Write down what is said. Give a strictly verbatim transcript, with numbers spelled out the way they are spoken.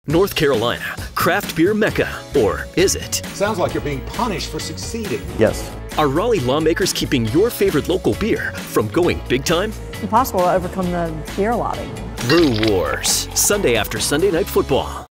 North Carolina, craft beer mecca, or is it? Sounds like you're being punished for succeeding. Yes. Are Raleigh lawmakers keeping your favorite local beer from going big time? Impossible to overcome the beer lobby. Brew Wars, Sunday after Sunday Night Football.